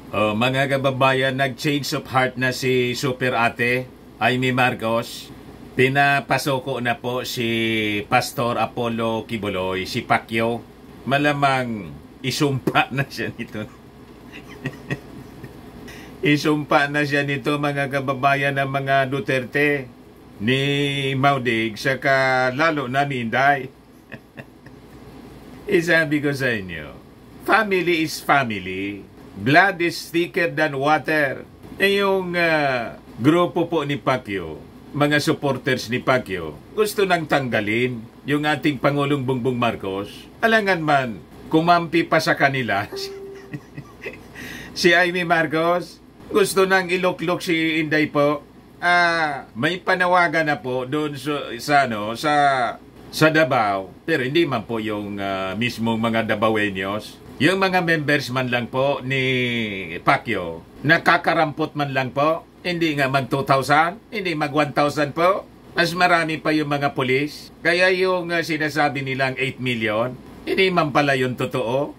Oh, mga kababayan, nag-change of heart na si Super Ate, Amy Marcos. Pinapasoko na po si Pastor Apollo Kibuloy, si Pacquiao. Malamang isumpa na siya nito. Isumpa na siya nito, mga kababayan, ng mga Duterte, ni Maudig, saka lalo na ni Inday. Isabi ko sa inyo, family is family. Blood is thicker than water. Yung grupo po ni Pacquiao, mga supporters ni Pacquiao, gusto nang tanggalin yung ating Pangulong Bongbong Marcos. Alangan man, kumampi pa sa kanila. Si Amy Marcos, gusto nang iluklok si Inday po. May panawagan na po doon sa Davao, pero hindi man po yung mismong mga Davaoeños. Yung mga members man lang po ni Pacquiao, nakakarampot man lang po, hindi nga mag 2,000, hindi mag 1,000 po. Mas marami pa yung mga pulis. Kaya yung sinasabi nilang 8 million, hindi man pala yung totoo.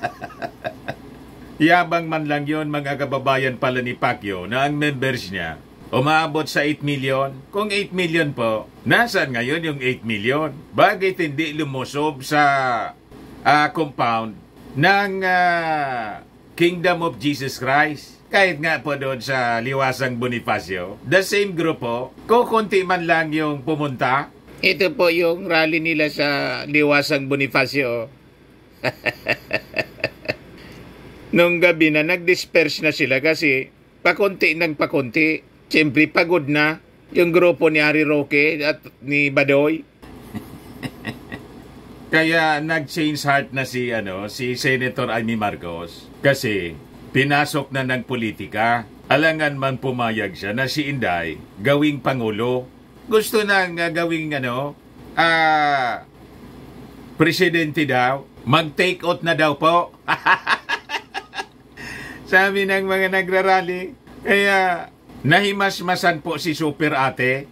Yabang man lang yun, mga kababayan pala ni Pacquiao, na ang members niya umaabot sa 8 million. Kung 8 million po, nasaan ngayon yung 8 million? Bakit hindi lumusob sa compound ng Kingdom of Jesus Christ? Kahit nga po doon sa Liwasang Bonifacio, the same grupo, kukunti man lang yung pumunta. Ito po yung rally nila sa Liwasang Bonifacio. Nung gabi na, nag-disperse na sila kasi pakunti ng pakunti. Siyempre, pagod na yung grupo ni Harry Roque at ni Badoy. Kaya nag-change heart na si Senator Amy Marcos kasi pinasok na ng politika. Alangan man pumayag siya na si Inday gawing pangulo. Gusto nang gawing presidente daw. Mag-take out na daw po. Sabi ng mga nagrarally. Kaya nahimasmasan po si Super Ate.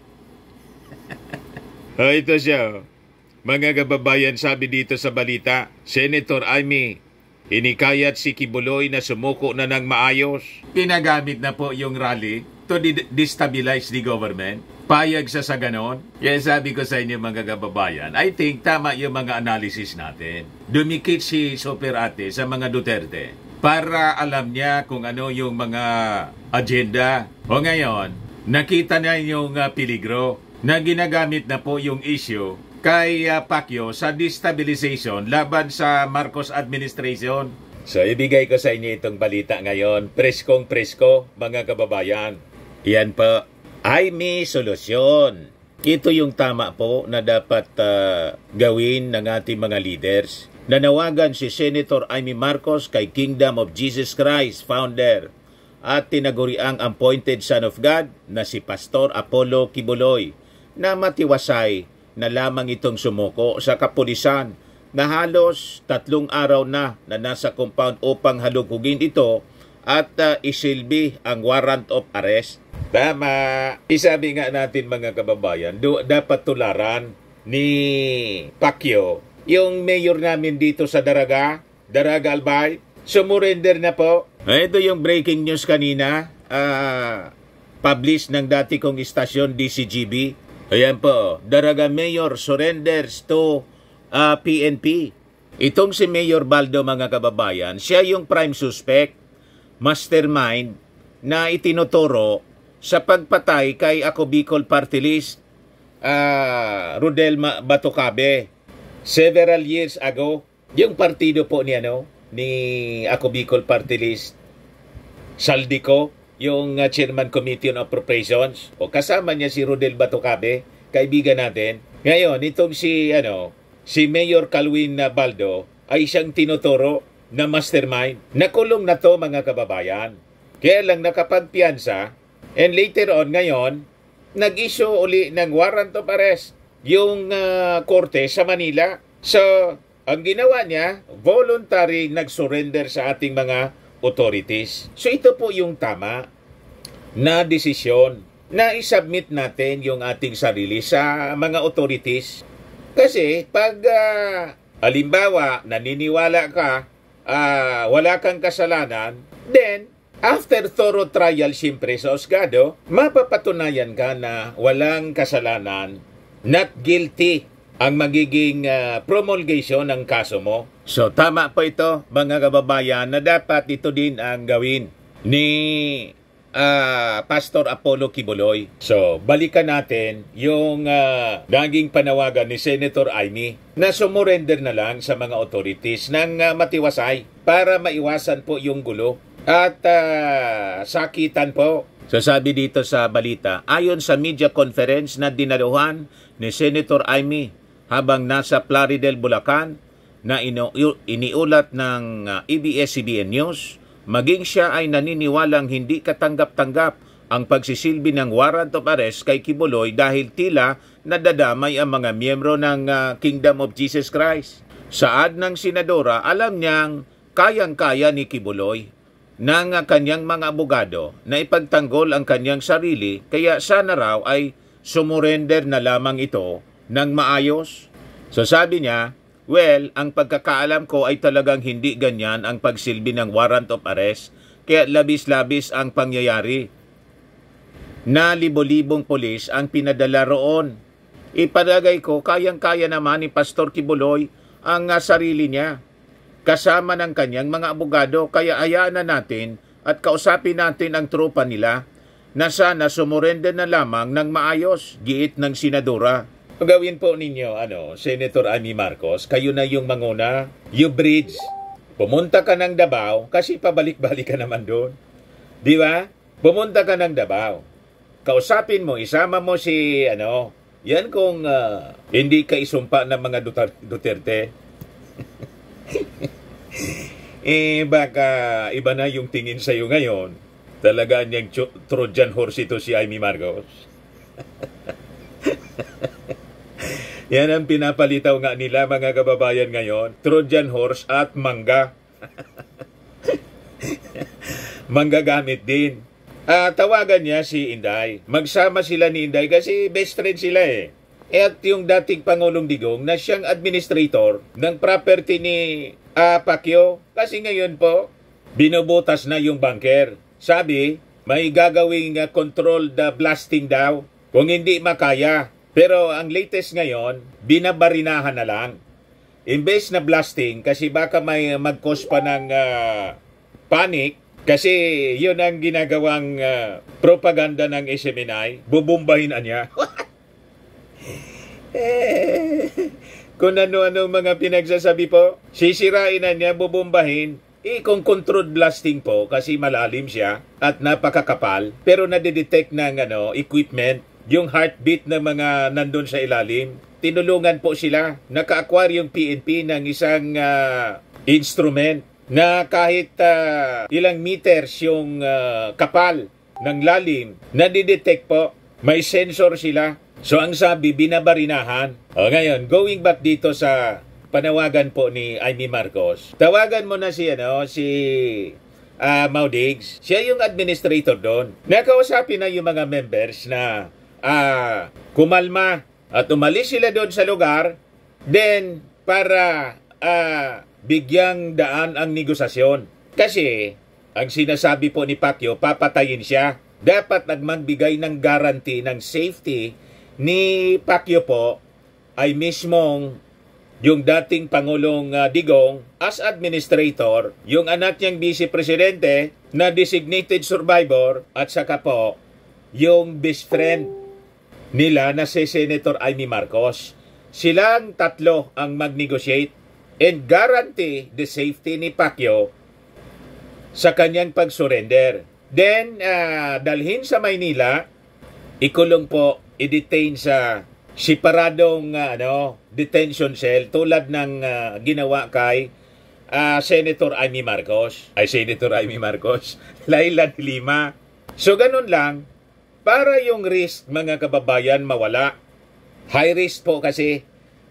Ito siya. Mga kababayan, sabi dito sa balita, Senator Amy, hinikayat si Kibuloy na sumuko na ng maayos. Pinagamit na po yung rally to destabilize the government. Payag siya sa ganon. Kaya sabi ko sa inyo, mga kababayan, I think tama yung mga analysis natin. Dumikit si Super Ate sa mga Duterte para alam niya kung ano yung mga agenda. O ngayon, nakita na yung peligro na ginagamit na po yung issue kay Pacquiao sa destabilization laban sa Marcos administration. So, ibigay ko sa inyo itong balita ngayon. Preskong presko, mga kababayan. Yan po ay may solusyon. Ito yung tama po na dapat gawin ng ating mga leaders. Nanawagan si Senator Amy Marcos kay Kingdom of Jesus Christ founder at tinaguriang appointed son of God na si Pastor Apollo Kibuloy na matiwasay na lamang itong sumuko sa kapulisan na halos 3 araw na nasa compound upang halugugin ito at isilbi ang warrant of arrest. Tama. Isabi nga natin, mga kababayan, dapat tularan ni Pacquiao yung mayor namin dito sa Daraga Albay. Sumurrender na po. Ito yung breaking news kanina. Publish ng dati kong istasyon DCGB. Ayan po, Daraga Mayor surrenders to PNP. Itong si Mayor Baldo, mga kababayan, siya yung prime suspect, mastermind, na itinuturo sa pagpatay kay Ako Bicol Party List, Rodel Batocabe. Several years ago, yung partido po ni Ako Bicol Party List, Saldico, yung Chairman Committee on Appropriations, o kasama niya si Rodel Batocabe, kaibigan natin. Ngayon, itong si Mayor Calwin Baldo ay siyang tinuturo na mastermind. Nakulong na to, mga kababayan. Kaya lang nakapagpiyansa, and later on ngayon, nag-issue uli ng warrant of arrest yung korte sa Manila. So, ang ginawa niya, voluntary nag-surrender sa ating mga authorities. So ito po yung tama na desisyon na isubmit natin yung ating sarili sa mga authorities. Kasi pag halimbawa naniniwala ka wala kang kasalanan, then After thorough trial siyempre sa husgado, mapapatunayan ka na walang kasalanan, not guilty ang magiging promulgation ng kaso mo. So tama po ito mga kababayan na dapat ito din ang gawin ni Pastor Apollo Quiboloy. So balikan natin yung naging panawagan ni Senator Amy na sumurrender na lang sa mga authorities ng matiwasay para maiwasan po yung gulo at sakitan po. So sabi dito sa balita, ayon sa media conference na dinaluhan ni Senator Amy habang nasa Plaridel, Bulacan na iniulat ng ABS-CBN News, maging siya ay naniniwalang hindi katanggap-tanggap ang pagsisilbi ng warrant of arrest kay Quiboloy dahil tila nadadamay ang mga miyembro ng Kingdom of Jesus Christ. Saad ng senadora, alam niyang kayang-kaya ni Quiboloy ng kanyang mga abogado na ipagtanggol ang kanyang sarili, kaya sana raw ay sumurrender na lamang ito ng maayos. So sabi niya, well, ang pagkakaalam ko ay talagang hindi ganyan ang pagsilbi ng warrant of arrest, kaya labis-labis ang pangyayari na libo-libong polis ang pinadala roon. Ipalagay ko, kayang-kaya naman ni Pastor Quiboloy ang sarili niya kasama ng kanyang mga abogado, kaya hayaan na natin at kausapin natin ang tropa nila na sana sumurrender na lamang ng maayos, giit ng senadora. Gawin po ninyo, Senator Amy Marcos, kayo na yung manguna, you bridge. Pumunta ka ng Davao, kasi pabalik-balik ka naman doon. Di ba? Pumunta ka ng Davao. Kausapin mo, isama mo si, yan kung hindi ka isumpa ng mga Duterte. Baka iba na yung tingin sa'yo ngayon. Talaga niyang Trojan horse ito si Amy Marcos. Yan ang pinapalitaw nga nila mga kababayan ngayon. Trojan horse at mangga. Manggagamit din. Tawagan niya si Inday. Magsama sila ni Inday kasi best friend sila eh. At yung dating Pangulong Digong na siyang administrator ng property ni Pacquiao. Kasi ngayon po, binubutas na yung bunker. Sabi, may gagawing controlled blasting daw kung hindi makaya. Pero ang latest ngayon, binabarinahan na lang. Imbes na blasting, kasi baka may mag-cause pa ng panic, kasi yun ang ginagawang propaganda ng SMNI, bubumbahin na niya. Kung ano-ano mga pinagsasabi po, sisirain na niya, bubumbahin. Kung controlled blasting po, kasi malalim siya at napakakapal, pero nadidetect ng equipment, yung heartbeat ng mga nandun sa ilalim, tinulungan po sila. Naka-acquire yung PNP ng isang instrument na kahit ilang meters yung kapal ng lalim, nadidetect po. May sensor sila. So ang sabi, binabarinahan. Ngayon, going back dito sa panawagan po ni Amy Marcos, tawagan mo na si Mau Diggs. Siya yung administrator doon. Nakausapin na yung mga members na kumalma at umalis sila doon sa lugar, then para bigyang daan ang negosasyon. Kasi ang sinasabi po ni Pacquiao, papatayin siya. Dapat nagmagbigay ng guarantee ng safety ni Pacquiao po ay mismong yung dating Pangulong Digong as administrator, yung anak niyang vice-presidente na designated survivor, at saka po yung best friend nila na si Senator Amy Marcos. Silang tatlo ang mag-negotiate and guarantee the safety ni Pacquiao sa kanyang pag-surrender. Then, dalhin sa Maynila, ikulong po, i-detain sa separadong detention cell tulad ng ginawa kay Senator Amy Marcos. Laila de Lima. So, ganun lang. Para yung risk, mga kababayan, mawala. High risk po kasi,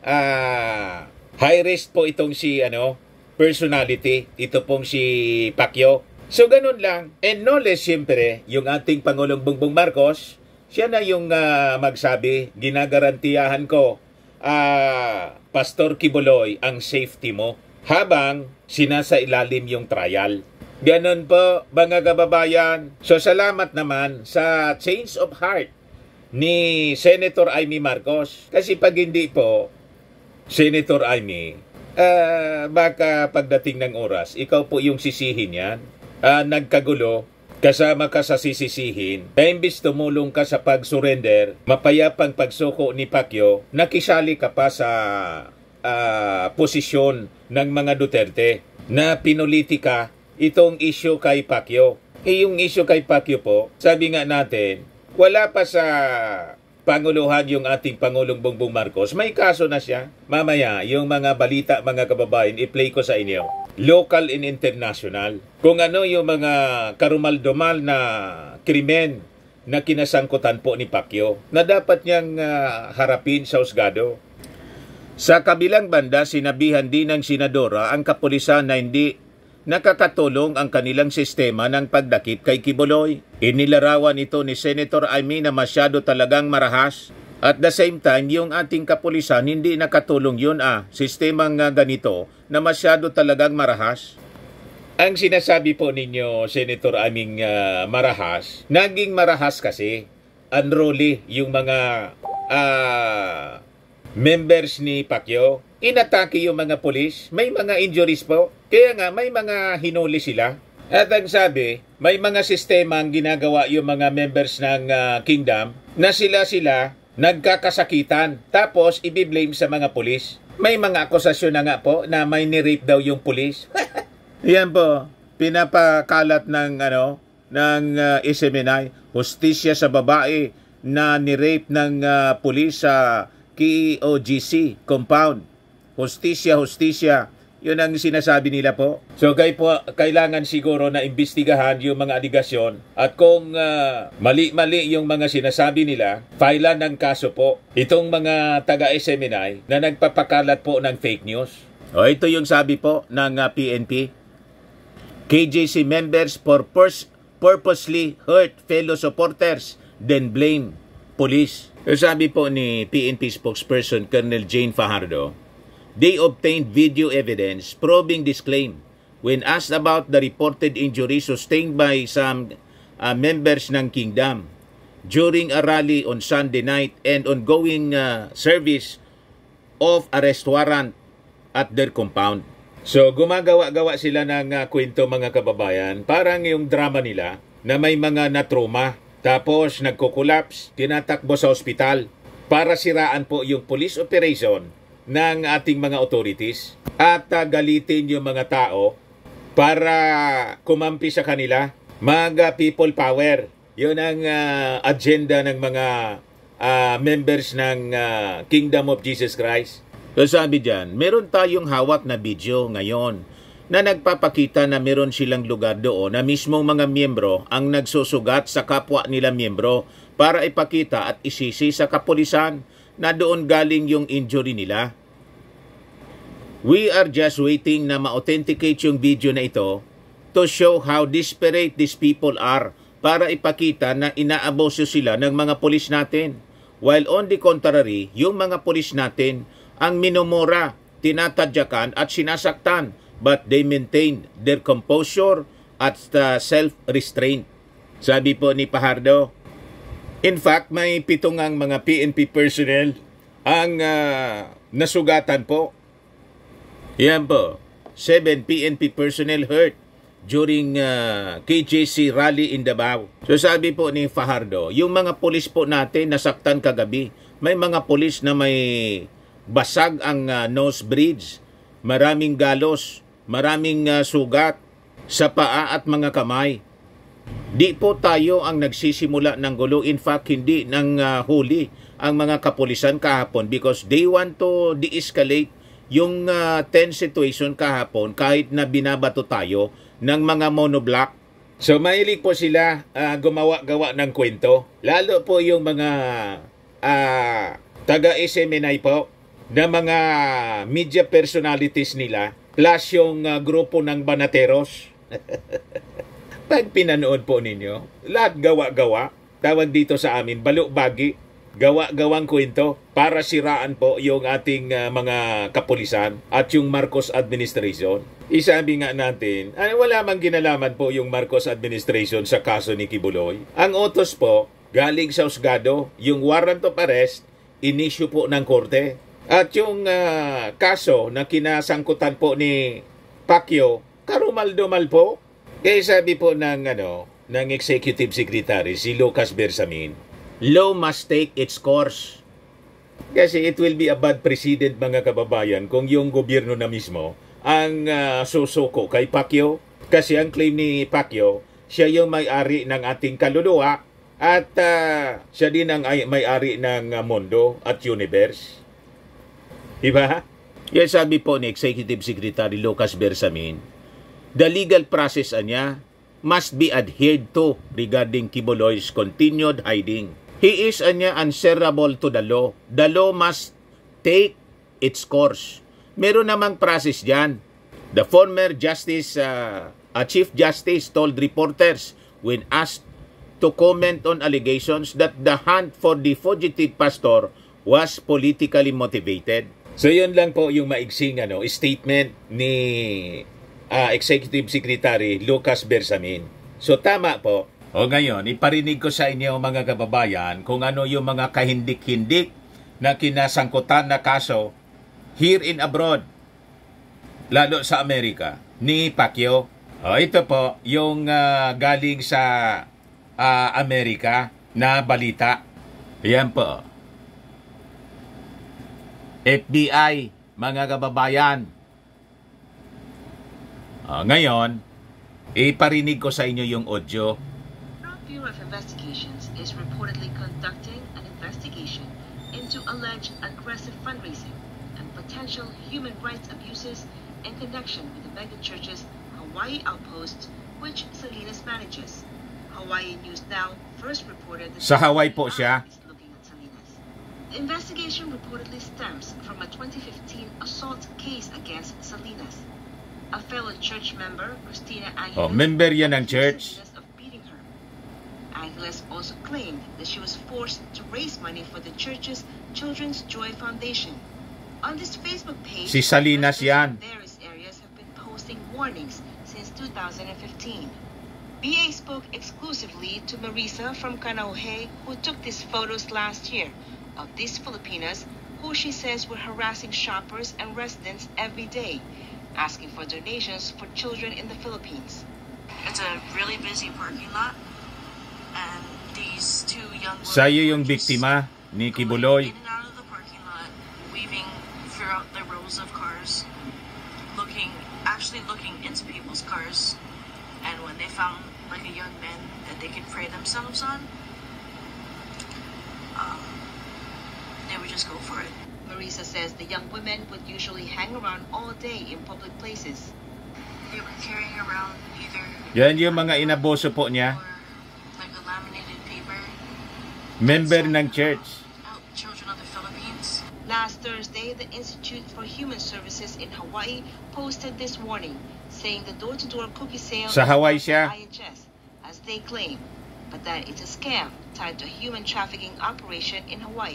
high risk po itong si, personality. Ito pong si Pacquiao. So, ganun lang. And no less, siyempre, yung ating Pangulong Bongbong Marcos, siya na yung magsabi, ginagarantiyahan ko, Pastor Quiboloy, ang safety mo. habang sinasailalim yung trial. Ganon po, mga kababayan. So salamat naman sa change of heart ni Senator Amy Marcos. Kasi pag hindi po, Senator Amy, baka pagdating ng oras, ikaw po yung sisihin yan. Nagkagulo, kasama ka sa sisisihin. Imbis tumulong ka sa pag-surrender, mapayapang pagsuko ni Pacquiao, nakisali ka pa sa posisyon ng mga Duterte na pinulitika itong issue kay Pacquiao. Yung issue kay Pacquiao po, sabi nga natin, wala pa sa Panguluhan yung ating Pangulong Bongbong Marcos, may kaso na siya. Mamaya, yung mga balita, mga kababayan, i-play ko sa inyo. Local and international. Kung ano yung mga karumal-dumal na krimen na kinasangkutan po ni Pacquiao na dapat niyang harapin sa husgado. Sa kabilang banda, sinabihan din ng senadora ang kapulisan na hindi nakakatulong ang kanilang sistema ng pagdakip kay Kibuloy. Inilarawan ito ni Senator Amy na masyado talagang marahas. At the same time, yung ating kapulisan, hindi nakatulong yun sistemang ganito na masyado talagang marahas. Ang sinasabi po ninyo, Senator Aming marahas, naging marahas kasi unruly yung mga members ni Pacquiao. Inatake yung mga pulis, may mga injuries po. Kaya nga, may mga hinuli sila. At ang sabi, may mga sistema ang ginagawa yung mga members ng kingdom na sila nagkakasakitan. Tapos, ibiblame sa mga pulis. May mga akusasyon na nga po na may nirape daw yung pulis. Yan po, pinapakalat ng SMNI, hustisya sa babae na nirape ng pulis sa KOGC compound. Hustisya. Yun ang sinasabi nila po. So kailangan siguro na imbestigahan yung mga aligasyon at kung mali-mali yung mga sinasabi nila, filean ng kaso po itong mga taga-SMNI na nagpapakalat po ng fake news. O ito yung sabi po ng PNP. KJC members purposely hurt fellow supporters then blame police. So sabi po ni PNP spokesperson Colonel Jane Fajardo, they obtained video evidence probing this claim. When asked about the reported injuries sustained by some members ng Kingdom during a rally on Sunday night and ongoing service of arrest warrant at their compound. So gumagawa-gawa sila ng kwento, mga kababayan, parang yung drama nila na may mga natroma tapos nagko-collapse, tinatakbo sa ospital para siraan po yung police operation ng ating mga authorities at galitin yung mga tao para kumampi sa kanila. Mga people power. Yun ang agenda ng mga members ng Kingdom of Jesus Christ. So sabi dyan, meron tayong hawak na video ngayon na nagpapakita na meron silang lugar doon na mismong mga miyembro ang nagsusugat sa kapwa nila miyembro para ipakita at isisi sa kapulisan na doon galing yung injury nila. We are just waiting na ma-authenticate yung video na ito to show how desperate these people are para ipakita na inaabuso sila ng mga pulis natin. While on the contrary, yung mga pulis natin ang minumura, tinatadyakan at sinasaktan, but they maintain their composure at self-restraint. Sabi po ni Fajardo. In fact, may 7 ang mga PNP personnel ang nasugatan po. Yan po, 7 PNP personnel hurt during KJC rally in Davao. So sabi po ni Fajardo, yung mga pulis po natin nasaktan kagabi. May mga pulis na may basag ang nose bridge, maraming galos, maraming sugat sa paa at mga kamay. Di po tayo ang nagsisimula ng gulo. In fact, hindi nang huli ang mga kapulisan kahapon because they want to de-escalate yung tense situation kahapon kahit na binabato tayo ng mga monoblock. So mahilig po sila gumawa-gawa ng kwento. Lalo po yung mga taga-SMNI po na mga media personalities nila plus yung grupo ng banateros. Pag pinanood po ninyo, lahat gawa-gawa, tawag dito sa amin, balubagi. gawa-gawang kwento para siraan po yung ating mga kapulisan at yung Marcos administration. Isabi nga natin, wala mang ginalaman po yung Marcos administration sa kaso ni Kibuloy. Ang utos po, galing sa husgado, yung warrant of arrest, inisyu po ng korte. At yung kaso na kinasangkutan po ni Pacquiao, karumal-dumal po. Kaya sabi po ng Executive Secretary, si Lucas Bersamin, law must take its course. Kasi it will be a bad precedent, mga kababayan, kung yung gobyerno na mismo ang susuko kay Pacquiao. Kasi ang claim ni Pacquiao, siya yung may-ari ng ating kaluluwa at siya din ang may-ari ng mundo at universe. Diba? Yan sabi po ni Executive Secretary Lucas Bersamin, the legal process niya must be adhered to regarding Kibuloy's continued hiding. He is answerable to the law. The law must take its course. Meron namang process dyan. The former Chief Justice told reporters when asked to comment on allegations that the hunt for the fugitive pastor was politically motivated. So yun lang po yung maigsing statement ni Executive Secretary Lucas Bersamin. So tama po. O ngayon, iparinig ko sa inyo mga kababayan kung ano yung mga kahindik-hindik na kinasangkutan na kaso here in abroad, lalo sa Amerika, ni Pacquiao. O ito po yung galing sa Amerika na balita. Ayan po. FBI, mga kababayan. Ngayon, iparinig ko sa inyo yung audio. Bureau of Investigations is reportedly conducting an investigation into alleged aggressive fundraising and potential human rights abuses in connection with the megachurch's Hawaii outpost, which Salinas manages. Hawaii News Now first reported that sa Hawaii po siya. is looking at Salinas. The investigation reportedly stems from a 2015 assault case against Salinas. A fellow church member, Christina Angeles, member yan ng church. Angeles also claimed that she was forced to raise money for the church's Children's Joy Foundation. On this Facebook page, Si Salinas yan. various areas have been posting warnings since 2015. BA spoke exclusively to Marisa from Kanauhe, who took these photos last year of these Filipinas who she says were harassing shoppers and residents every day, asking for donations for children in the Philippines. It's a really busy parking lot. And these two young women Sa'yo yung were just biktima ni going Kibuloy. in and out of the parking lot, weaving throughout the rows of cars, actually looking into people's cars. And when they found like a young man that they could prey themselves on, they would just go for it. Marisa says the young women would usually hang around all day in public places. They were carrying around either Yan yung mga inaboso po niya. or like a laminated paper. Member ng church. Children of the Philippines. Last Thursday, the Institute for Human Services in Hawaii posted this warning, saying the door-to-door cookie sale Sa Hawaii siya. IHS, as they claim, but that it's a scam tied to a human trafficking operation in Hawaii.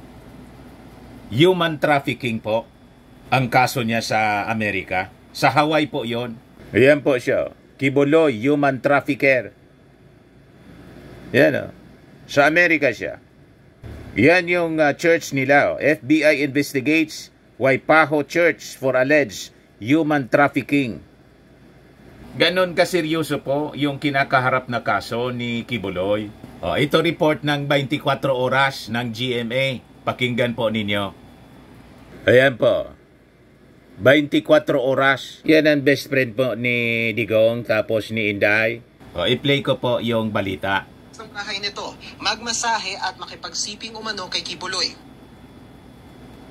Human trafficking po ang kaso niya sa Amerika. Sa Hawaii po yon. Ayan po siya. Kibuloy, human trafficker. Yan o. Sa Amerika siya. Yan yung church nila. FBI investigates Waipaho Church for alleged human trafficking. Ganon kaseryoso po yung kinakaharap na kaso ni Kibuloy. Ito report ng 24 oras ng GMA. Pakinggan po ninyo. Ayan po. 24 oras. Yan ang best friend po ni Digong tapos ni Inday. I-play ko po yung balita. Ng bahay nito, magmasahe at makipagsiping umano kay Kibuloy.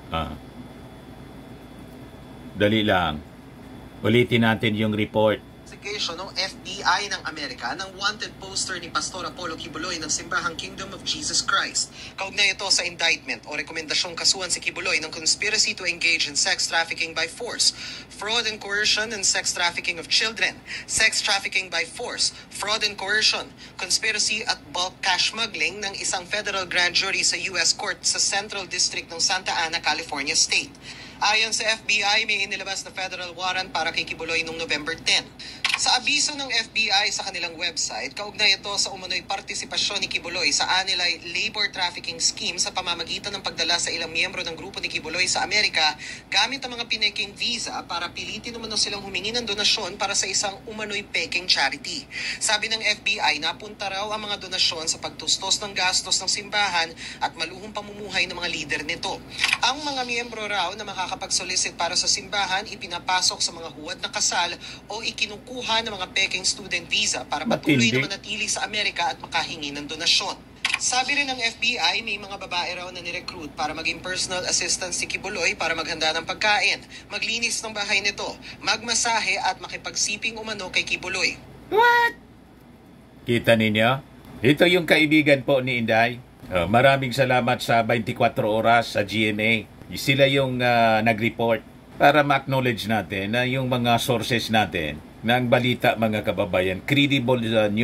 Dali lang. Ulitin natin yung report. investigation ng FBI ng Amerika ng wanted poster ni Pastor Apollo Quiboloy ng Simbahang Kingdom of Jesus Christ. Kaugnay ito sa indictment o rekomendasyong kasuhan si Quiboloy ng conspiracy to engage in sex trafficking by force, fraud and coercion, and sex trafficking of children, sex trafficking by force, fraud and coercion, conspiracy at bulk cash smuggling ng isang federal grand jury sa U.S. Court sa Central District ng Santa Ana, California State. Ayon sa FBI, may inilabas na federal warrant para kay Quiboloy noong November 10. Sa abiso ng FBI sa kanilang website, kaugnay ito sa umano'y partisipasyon ni Quiboloy sa Anilay labor trafficking scheme sa pamamagitan ng pagdala sa ilang miyembro ng grupo ni Quiboloy sa Amerika gamit ang mga pineking visa para pilitin umano silang humingi ng donasyon para sa isang umano'y peking charity. Sabi ng FBI, napunta raw ang mga donasyon sa pagtustos ng gastos ng simbahan at maluhong pamumuhay ng mga lider nito. Ang mga miyembro raw na makakapag-solicit para sa simbahan, ipinapasok sa mga huwad na kasal o ikinukuha ng mga peking student visa para patuloy na manatili sa Amerika at makahingi ng donasyon. Sabi rin ng FBI, may mga babae raw na nirecruit para maging personal assistant si Quiboloy para maghanda ng pagkain, maglinis ng bahay nito, magmasahe at makipagsiping umano kay Quiboloy. What? Kita ninyo? Ito yung kaibigan po ni Inday. Maraming salamat sa 24 oras sa GMA. Sila yung nag-report para ma-acknowledge natin na yung mga sources natin ng balita, mga kababayan, credible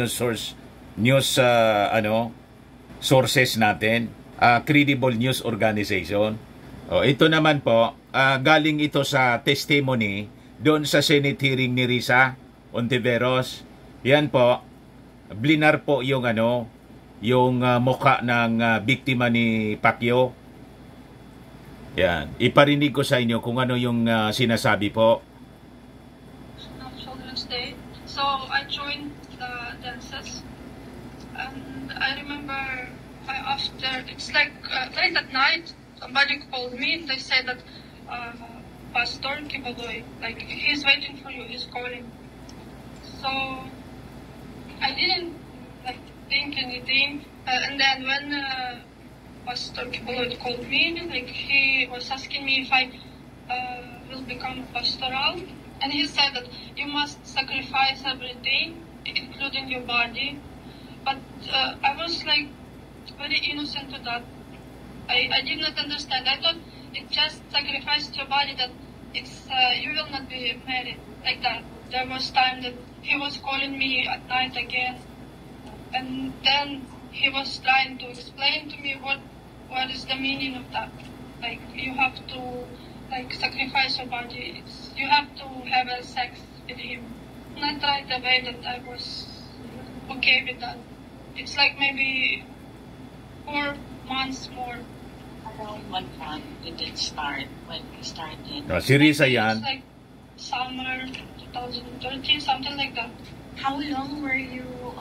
sources natin, credible news organization. Ito naman po, galing ito sa testimony doon sa Senate hearing ni Risa Ontiveros. Yan po, blinar po yung mukha ng biktima ni Pacquiao. Yan, iparinig ko sa inyo kung ano yung sinasabi po. Children's Day. So I joined the dances, and I remember after it's like late at night, somebody called me. They said that Pastor Quiboloy, like he's waiting for you, he's calling. So I didn't like think anything, and then when Pastor Quiboloy called me, like he was asking me if I will become pastoral. And he said that you must sacrifice everything, including your body. But I was like very innocent to that. I did not understand. I thought it just sacrificed your body, that it's you will not be married like that. There was time that he was calling me at night again, and then he was trying to explain to me what is the meaning of that. Like you have to sacrifice your body. You have to have a sex with him. Not right away that I was okay with that. It's like maybe 4 months more. Around what month did it start when we started? Si Risa yan. It's like summer 2013, something like that. How long were you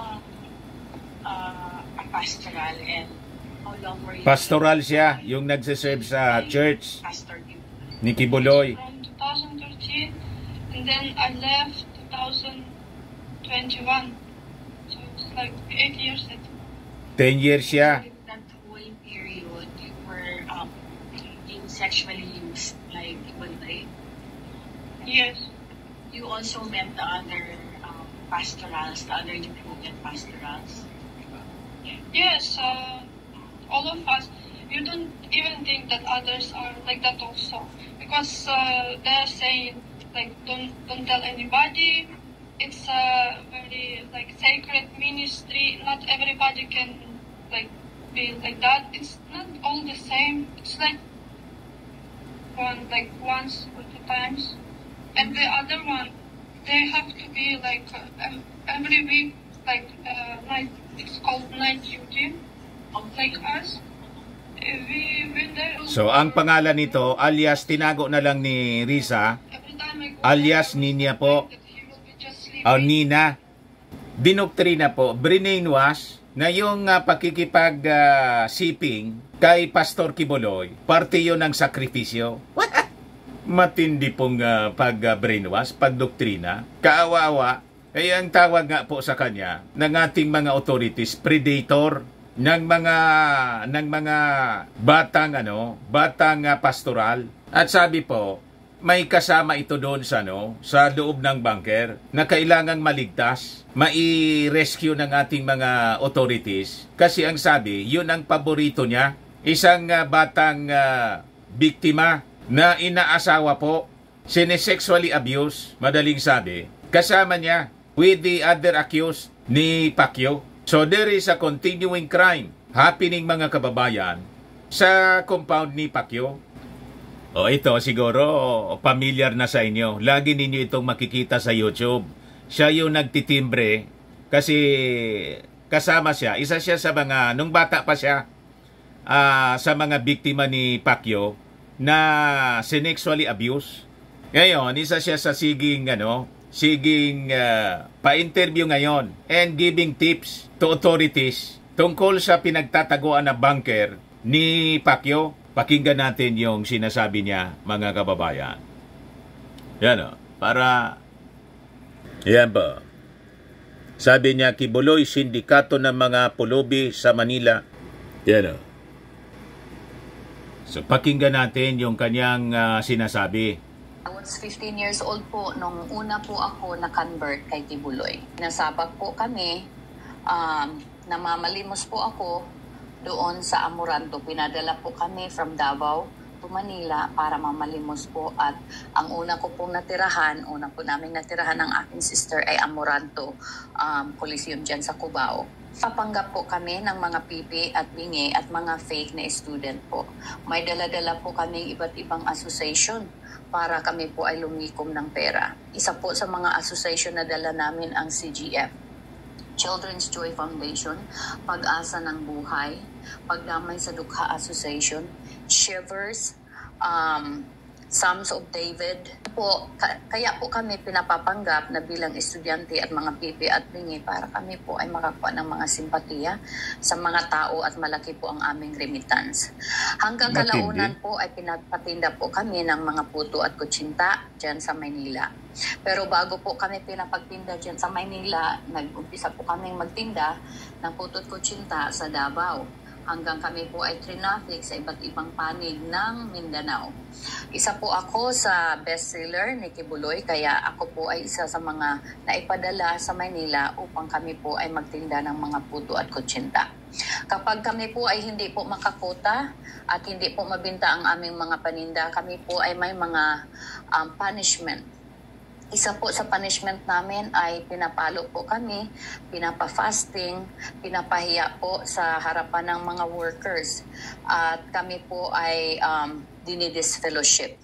a pastoral, and how long were you... Pastoral siya, yung nagsiserve sa church Pastor ni Quiboloy. From 2013, and then I left 2021. So it's like 8 years. 10 years siya. During that whole period, you were being sexually used, like Quiboloy? Yes. You also met the other pastorals, the other recruited pastorals? Yes, all of us. You don't even think that others are like that also, because they're saying like don't tell anybody. It's a very like sacred ministry. Not everybody can like be like that. It's not all the same. It's like once or 2 times, and the other one they have to be like every week, like night. It's called night duty, like us. So, ang pangalan nito, alias tinago na lang ni Risa, alias Nina po, Nina. Dinoktrina po, brainwash na yung pakikipag-siping kay Pastor Quiboloy, parte yun ng sakripisyo. Matindi pong pag-brainwash, pag-doktrina, kaawa-awa. Kaya ang tawag nga po sa kanya ng ating mga authorities, predator ng mga batang pastoral. At sabi po, may kasama ito doon sa sa loob ng bunker na kailangang maligtas, mai-rescue ng ating mga authorities. Kasi ang sabi, yun ang paborito niya. Isang batang biktima na inaasawa po, sinesexually abuse, madaling sabi, kasama niya with the other accused ni Pacquiao. So there is a continuing crime happening, mga kababayan, sa compound ni Pacquiao. O ito siguro familiar na sa inyo. Lagi ninyo itong makikita sa YouTube. Siya yung nagtitimbre kasi kasama siya. Isa siya sa mga, nung bata pa siya, sa mga biktima ni Pacquiao na sexually abuse. Ngayon, isa siya sa siging pa-interview ngayon and giving tips to authorities tungkol sa pinagtataguan na bunker ni Pacquiao. Pakinggan natin yung sinasabi niya, mga kababayan. Yan para... Yan ba? Sabi niya, Kibuloy, sindikato ng mga pulubi sa Manila. Yan So, pakinggan natin yung kanyang sinasabi. I was 15 years old po nung una po ako na-convert kay Kibuloy. Nasabak po kami, namamalimos po ako doon sa Amoranto. Pinadala po kami from Davao to Manila para mamalimos po, at ang una ko pong natirahan, una po namin natirahan ng aking sister ay Amoranto Coliseum dyan sa Cubao. Papanggap po kami ng mga pipi at bingi at mga fake na student po. May dala-dala po kami iba't ibang association para kami po ay lumikom ng pera. Isa po sa mga association na dala namin ang CGF, Children's Joy Foundation, Pag-asa ng Buhay, Pagdamay sa Dukha Association, Shivers, Psalms of David. Kaya po kami pinapapanggap na bilang estudyante at mga pipi at bingi para kami po ay makakuha ng mga simpatiya sa mga tao at malaki po ang aming remittance. Hanggang kalaunan po ay pinapatinda po kami ng mga puto at kutsinta dyan sa Maynila. Pero bago po kami pinapagtinda dyan sa Maynila, nag-umpisa po kaming magtinda ng puto at kutsinta sa Davao. Hanggang kami po ay trinaffic sa iba't ibang panig ng Mindanao. Isa po ako sa bestseller ni Kibuloy, kaya ako po ay isa sa mga naipadala sa Maynila upang kami po ay magtinda ng mga puto at kutsinta. Kapag kami po ay hindi po makakota at hindi po mabinta ang aming mga paninda, kami po ay may mga punishment. Isa po sa punishment namin ay pinapalo po kami, pinapa-fasting, pinapahiya po sa harapan ng mga workers. At kami po ay dinidisfellowship.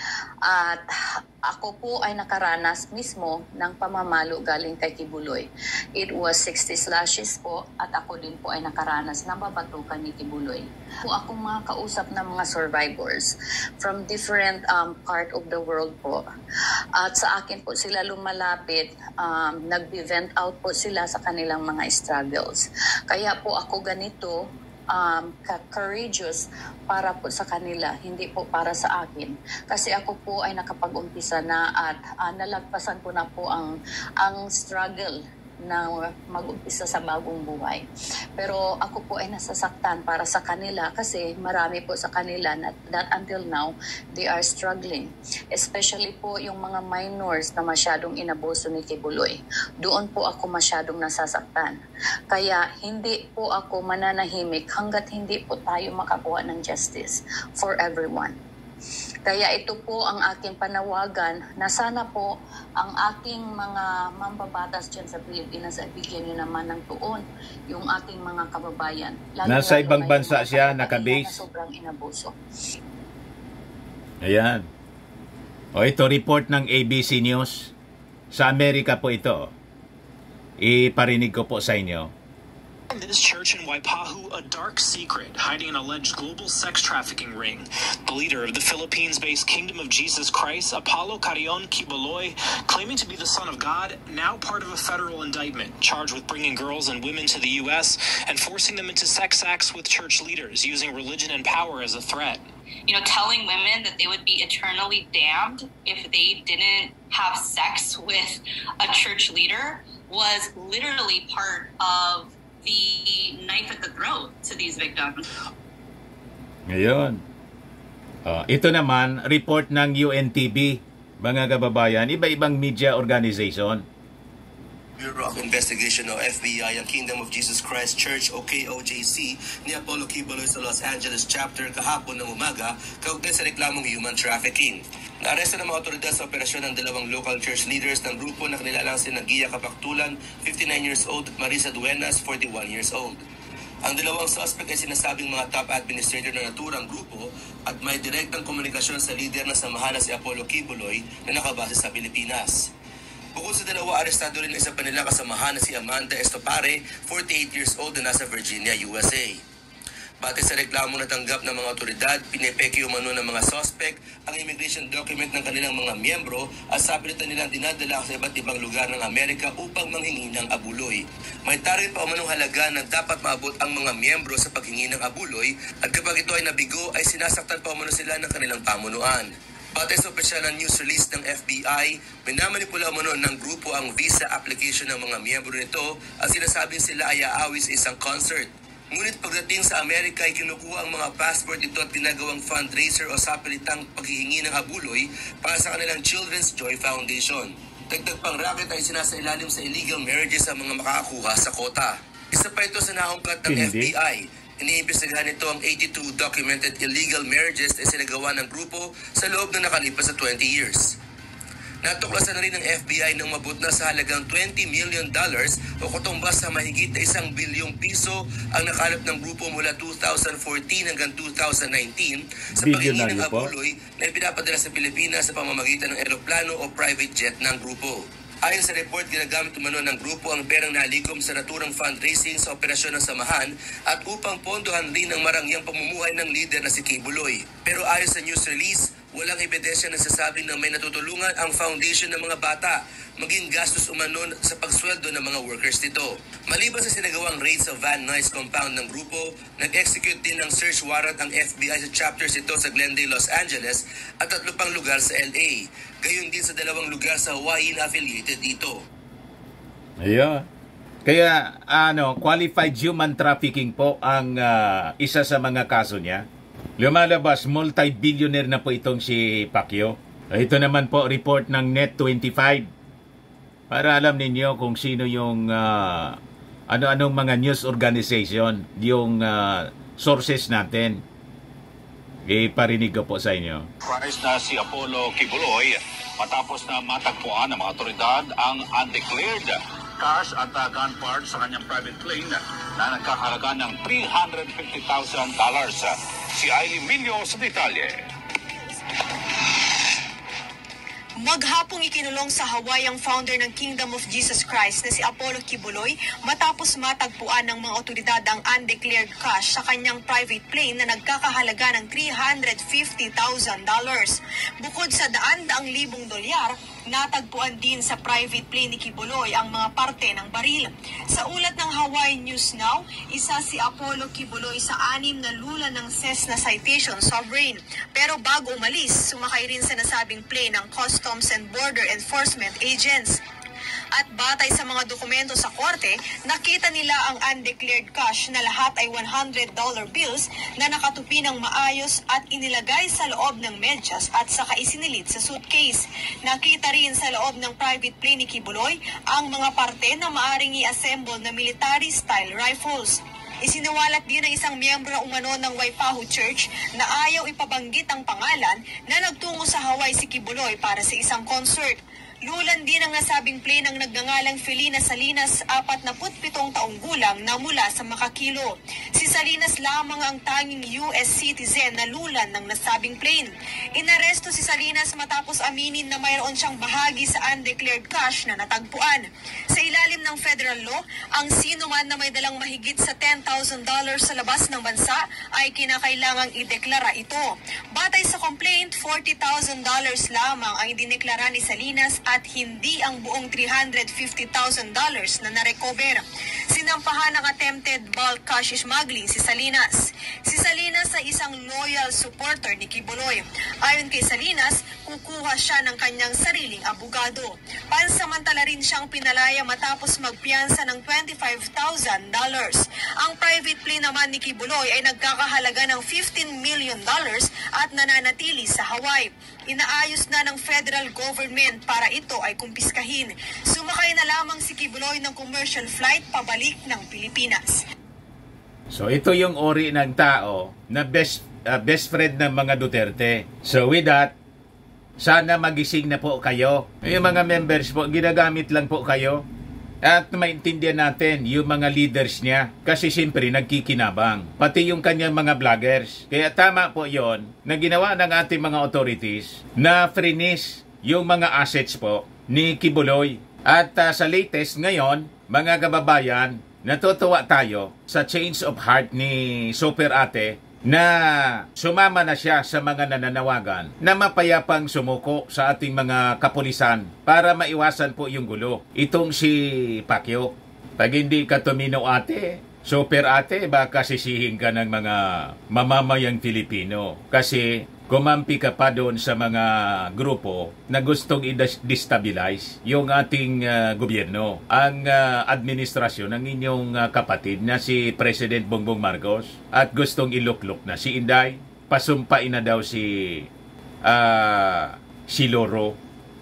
At ako po ay nakaranas mismo ng pamamalo galing kay Kibuloy. It was 60 slashes po, at ako din po ay nakaranas ng babatukan ni Kibuloy. Po akong mga kausap ng mga survivors from different part of the world po. At sa akin po sila lumalapit, nag-vent out po sila sa kanilang mga struggles. Kaya po ako ganito, courageous para po sa kanila, hindi po para sa akin. Kasi ako po ay nakapag-umpisa na at nalagpasan ko na po ang struggle na mag-umpisa sa bagong buhay. Pero ako po ay nasasaktan para sa kanila kasi marami po sa kanila that until now, they are struggling. Especially po yung mga minors na masyadong inabuso ni Kibuloy. Doon po ako masyadong nasasaktan. Kaya hindi po ako mananahimik hanggat hindi po tayo makakuha ng justice for everyone. Kaya ito po ang aking panawagan na sana po ang aking mga mambabatas dyan sa Pilipinas ay bigyan nyo naman ng tuon yung ating mga kababayan. Nasa ibang bansa siya, nakabase. Na sobrang inabuso. Ayan. O ito, report ng ABC News. Sa Amerika po ito. Iparinig ko po sa inyo. This church in Waipahu, a dark secret hiding an alleged global sex trafficking ring. The leader of the Philippines-based Kingdom of Jesus Christ, Apollo Carion Kibuloy, claiming to be the Son of God, now part of a federal indictment, charged with bringing girls and women to the U.S. and forcing them into sex acts with church leaders, using religion and power as a threat. You know, telling women that they would be eternally damned if they didn't have sex with a church leader was literally part of the knife at the throat to these victims. Ngayon. Ito naman, report ng UNTV, mga kababayan, iba-ibang media organization. Bureau of Investigation o FBI ang Kingdom of Jesus Christ Church o KOJC ni Apollo Quiboloy sa Los Angeles chapter kahapon ng umaga kaugnay sa reklamong human trafficking. Naaresto ng mga otoridad sa operasyon ng dalawang local church leaders ng grupo na kanilalang sina Gia Kapaktulan, 59 years old, at Marisa Duenas, 41 years old. Ang dalawang suspect ay sinasabing mga top administrator na naturang grupo at may direktang komunikasyon sa leader ng samahan na si Apollo Quiboloy na nakabase sa Pilipinas. Bukod sa dalawa, arestado rin isa pa nilang kasamahan na si Amanda Estopare, 48 years old na nasa Virginia, USA. Batay sa reklamo na tanggap ng mga otoridad, pinepeke umano ng mga suspect ang immigration document ng kanilang mga miyembro at sapilitan nilang dinadala sa iba't ibang lugar ng Amerika upang manghingi ng abuloy. May target pa umanong halaga na dapat maabot ang mga miyembro sa paghingi ng abuloy at kapag ito ay nabigo ay sinasaktan pa umano sila ng kanilang pamunuan. Batay sa opisyal na news release ng FBI, minamanipula umano ng grupo ang visa application ng mga miyembro nito at sinasabing sila ay aawi sa isang concert. Ngunit pagdating sa Amerika ay kinukuha ang mga passport nito at ginagawang fundraiser o sapilitang paghihingi ng abuloy para sa kanilang Children's Joy Foundation. Dagdag pang racket ay sinasailalim sa illegal marriages ang mga makakakuha sa kota. Isa pa ito sa naungkat ng FBI. Iniimbestigahan nito ang 82 documented illegal marriages na sinagawa ng grupo sa loob ng nakalipas sa 20 years. Natuklasan na rin ng FBI ng mabot na sa halagang $20 million o kutumbas sa mahigit na 1 bilyong piso ang nakalap ng grupo mula 2014 hanggang 2019 sa paghingi ng abuloy na ipinapadala sa Pilipinas sa pamamagitan ng eroplano o private jet ng grupo. Ayon sa report, ginagamit umano ng grupo ang perang nalikom sa naturang fundraising sa operasyon ng samahan at upang pondohan rin ang marangyang pamumuhay ng leader na si Quiboloy. Pero ayon sa news release, walang ebidensya na sasabing na may natutulungan ang foundation ng mga bata, maging gastos umano sa pagsweldo ng mga workers nito. Maliban sa sinagawang raid sa Van Nuys compound ng grupo, nag-execute din ng search warrant ang FBI sa chapters ito sa Glendale, Los Angeles at 3 pang lugar sa LA. Gayon din sa 2 lugar sa Hawaii na affiliated dito. Ayun. Kaya qualified human trafficking po ang isa sa mga kaso niya. Lumalabas, multi-billionaire na po itong si Pacquiao. Ito naman po report ng Net25 para alam ninyo kung sino yung ano-anong mga news organization, yung sources natin. Iparinig ko po sa inyo. Christ na si Apollo Quiboloy matapos na matagpuan ng mga otoridad ang undeclared cash at gun parts sa kanyang private plane na nagkakahalaga ng $350,000. Si Aileen Millo sa detalye. Maghapong ikinulong sa Hawaii ang founder ng Kingdom of Jesus Christ na si Apollo Quiboloy matapos matagpuan ng mga otoridad ang undeclared cash sa kanyang private plane na nagkakahalaga ng $350,000. Bukod sa $100,000, natagpuan din sa private plane ni Quiboloy ang mga parte ng baril. Sa ulat ng Hawaii News Now, isa si Apollo Quiboloy sa 6 na lula ng Cessna Citation Sovereign. Pero bago umalis, sumakay rin sa nasabing plane ng Customs and Border Enforcement agents. At batay sa mga dokumento sa korte, nakita nila ang undeclared cash na lahat ay $100 bills na nakatupi ng maayos at inilagay sa loob ng medyas at saka isinilid sa suitcase. Nakita rin sa loob ng private plane ni Quiboloy ang mga parte na maaring i-assemble na military-style rifles. Isinawalat din ng isang miyembro umano ng Waipahu Church na ayaw ipabanggit ang pangalan na nagtungo sa Hawaii si Quiboloy para sa isang concert. Lulan din ang nasabing plane ng nagngangalang Felina Salinas, 47 taong gulang na mula sa Makakilo. Si Salinas lamang ang tanging US citizen na lulan ng nasabing plane. Inaresto si Salinas matapos aminin na mayroon siyang bahagi sa undeclared cash na natagpuan. Sa ilalim ng federal law, ang sino man na may dalang mahigit sa $10,000 sa labas ng bansa ay kinakailangang ideklara ito. Batay sa complaint, $40,000 lamang ang idineklara ni Salinas at hindi ang buong $350,000 na narecover. Sinampahan ng attempted bulk cash smuggling si Salinas. Si Salinas ay isang loyal supporter ni Quiboloy. Ayon kay Salinas, kukuha siya ng kanyang sariling abogado. Pansamantala rin siyang pinalaya matapos magpiyansa ng $25,000. Ang private plane naman ni Quiboloy ay nagkakahalaga ng $15 million at nananatili sa Hawaii. Inaayos na ng federal government para ito ay kumpiskahin. Sumakay na lamang si Quiboloy ng commercial flight pabalik ng Pilipinas. So ito yung ori ng tao na best friend ng mga Duterte. So with that, sana magising na po kayo. Yung mga members po, ginagamit lang po kayo. At maintindihan natin yung mga leaders niya kasi siyempre nagkikinabang. Pati yung kanyang mga vloggers. Kaya tama po yon na ginawa ng ating mga authorities na freeze yung mga assets po ni Quiboloy. At sa latest ngayon, mga kababayan, natutuwa tayo sa change of heart ni Super Ate na sumama na siya sa mga nananawagan na mapayapang sumuko sa ating mga kapulisan para maiwasan po yung gulo. Itong si Pacquiao, pag hindi ka tumino ate, Super Ate, baka sisihin ka ng mga mamamayang Filipino kasi kumampi ka pa doon sa mga grupo na gustong i-destabilize yung ating gobyerno, ang administrasyon ng inyong kapatid na si President Bongbong Marcos at gustong iluklok na si Inday, pasumpain na daw si Loro.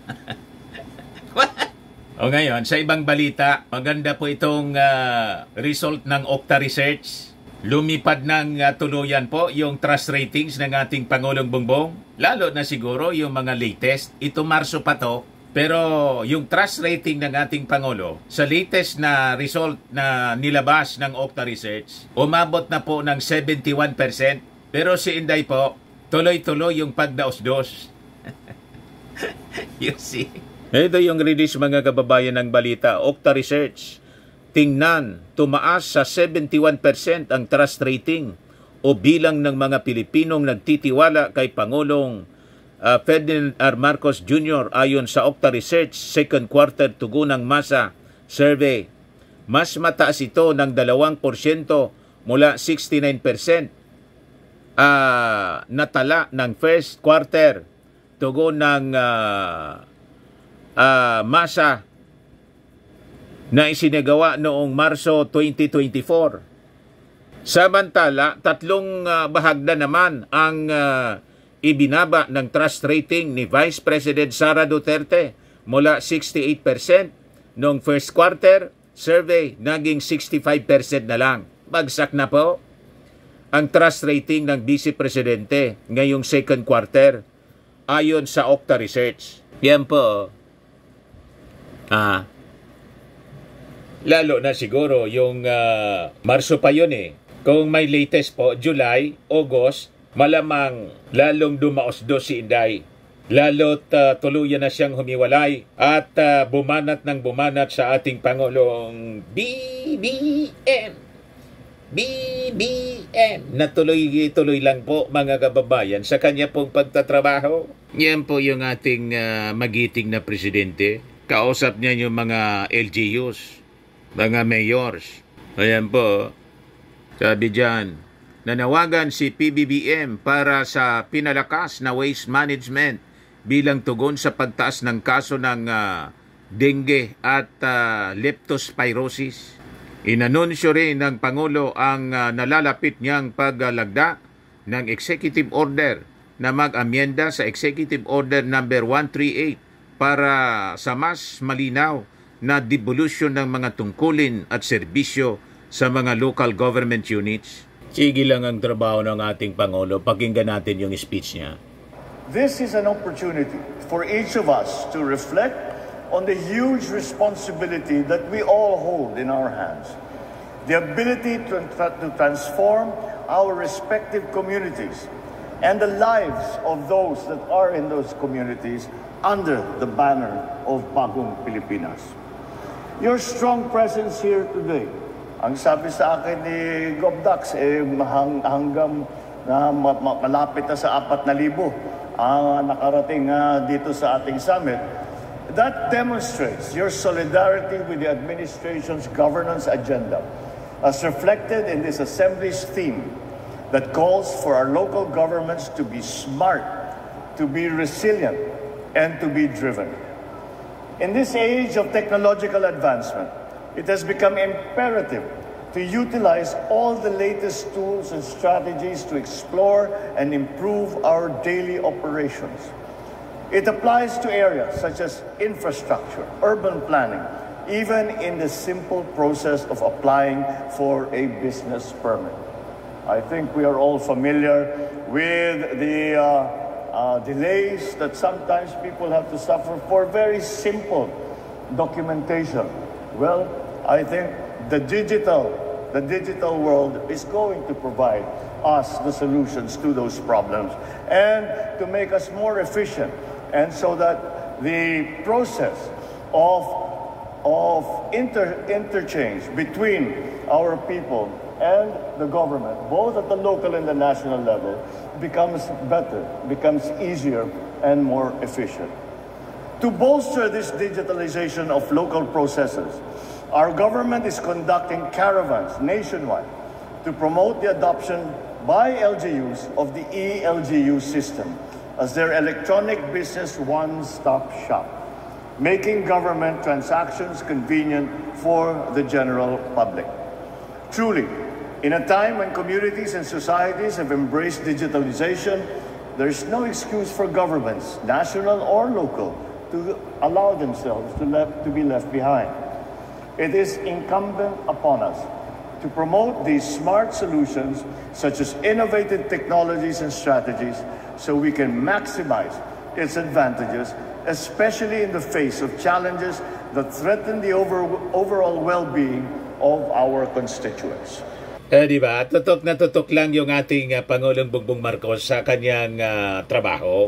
O ngayon, sa ibang balita, maganda po itong result ng Okta Research. Lumipad ng tuluyan po yung trust ratings ng ating Pangulong Bongbong. Lalo na siguro yung mga latest. Ito Marso pa to. Pero yung trust rating ng ating Pangulo, sa latest na result na nilabas ng Okta Research, umabot na po ng 71%. Pero si Inday po, tuloy-tuloy yung pagdaos-dos. You see? Ito yung release mga kababayan ng balita. Okta Research. Tingnan, tumaas sa 71% ang trust rating o bilang ng mga Pilipinong nagtitiwala kay Pangulong Ferdinand R. Marcos Jr. ayon sa Okta Research second quarter tugunang masa survey. Mas mataas ito ng 2% mula 69% natala ng first quarter tugon ng masa na isinagawa noong Marso 2024. Samantala, tatlong bahagda naman ang ibinaba ng trust rating ni Vice President Sara Duterte mula 68% noong first quarter survey, naging 65% na lang. Bagsak na po ang trust rating ng Vice Presidente ngayong second quarter ayon sa Okta Research. Yan po. Lalo na siguro yung Marso pa yun eh. Kung may latest po, July, August, malamang lalong dumaos-dos si Inday. Lalo't tuluyan na siyang humiwalay at bumanat ng bumanat sa ating Pangulong BBM. Na tuloy-tuloy lang po mga kababayan sa kanya pong pagtatrabaho. Yan po yung ating magiting na presidente. Kausap niya yung mga LGUs. Mga mayors. Ayan po, sabi dyan, nanawagan si PBBM para sa pinalakas na waste management bilang tugon sa pagtaas ng kaso ng dengue at leptospirosis. Inanunsyo rin ng Pangulo ang nalalapit niyang paglagda ng executive order na mag-amyenda sa Executive Order number 138 para sa mas malinaw na devolution ng mga tungkulin at serbisyo sa mga local government units. Sige lang ang trabaho ng ating Pangulo. Pakinggan natin yung speech niya. This is an opportunity for each of us to reflect on the huge responsibility that we all hold in our hands. The ability to transform our respective communities and the lives of those that are in those communities under the banner of Bagong Pilipinas. Your strong presence here today, ang sabi sa akin ni Gobdax, hanggang malapit na sa 4,000 ang nakarating dito sa ating summit. That demonstrates your solidarity with the administration's governance agenda as reflected in this Assembly's theme, that calls for our local governments to be smart, to be resilient, and to be driven. In this age of technological advancement, it has become imperative to utilize all the latest tools and strategies to explore and improve our daily operations. It applies to areas such as infrastructure, urban planning, even in the simple process of applying for a business permit. I think we are all familiar with the delays that sometimes people have to suffer for very simple documentation. Well, I think the digital world is going to provide us the solutions to those problems and to make us more efficient, and so that the process of interchange between our people and the government, both at the local and the national level, becomes better, becomes easier and more efficient. To bolster this digitalization of local processes, our government is conducting caravans nationwide to promote the adoption by LGUs of the eLGU system as their electronic business one-stop shop, making government transactions convenient for the general public. Truly, in a time when communities and societies have embraced digitalization, there is no excuse for governments, national or local, to allow themselves to be left behind. It is incumbent upon us to promote these smart solutions, such as innovative technologies and strategies, so we can maximize its advantages, especially in the face of challenges that threaten the overall well-being of our constituents. Diba? Tutok na tutok lang yung ating Pangulong Bongbong Marcos sa kanyang trabaho.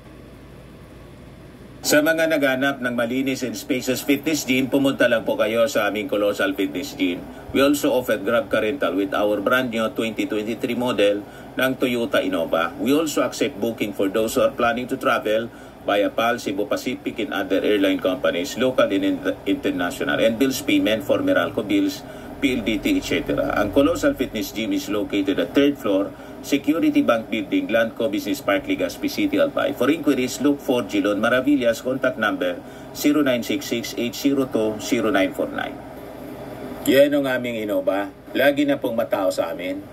Sa mga naghanap ng malinis and spacious fitness gym, pumunta lang po kayo sa aming Colossal Fitness Gym. We also offer Grab Car Rental with our brand new 2023 model ng Toyota Innova. We also accept booking for those who are planning to travel via PAL, Cebu Pacific, and other airline companies, local and international, and bills payment for Meralco bills, PLDT, etc. Ang Colossal Fitness Gym is located at 3rd floor, Security Bank Building, Landco Business Park, Legazpi City, Albay. For inquiries, look for Gilon Maravillas, contact number 0966-802-0949. Yan ang aming Innova. Lagi na pong matao sa amin.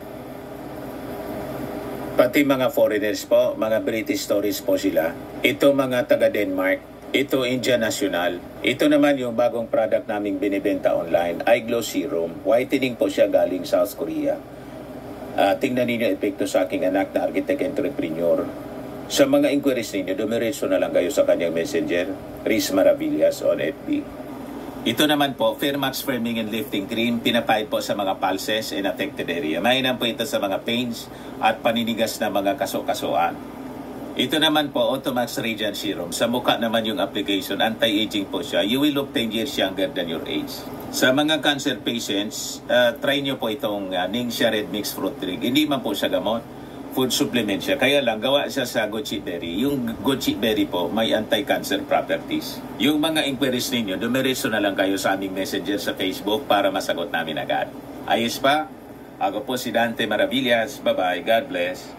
Pati mga foreigners po, mga British tourists po sila. Ito mga taga Denmark. Ito India National. Ito naman yung bagong product naming binibenta online, iGlow Serum. Whitening po siya galing South Korea. Tingnan ninyo epekto sa aking anak na architect entrepreneur. Sa mga inquiries ninyo, dumiretso na lang kayo sa kanyang messenger, Riz Maravillas on FB. Ito naman po, Fairmax Firming and Lifting Cream, pinapahid po sa mga pulses and affected area. Mainam po ito sa mga pains at paninigas na mga kaso-kasuan. Ito naman po, Automax Radiant Serum. Sa mukha naman yung application, anti-aging po siya. You will look 10 years younger than your age. Sa mga cancer patients, try nyo po itong Ningxia Red Mix Fruit Drink. Hindi man po siya gamot, food supplement siya. Kaya lang, gawa siya sa goji berry. Yung goji berry po, may anti-cancer properties. Yung mga inquiries ninyo, dumiretso na lang kayo sa aming messenger sa Facebook para masagot namin agad. Ayos pa? Ako po si Dante Maravillas. Bye-bye. God bless.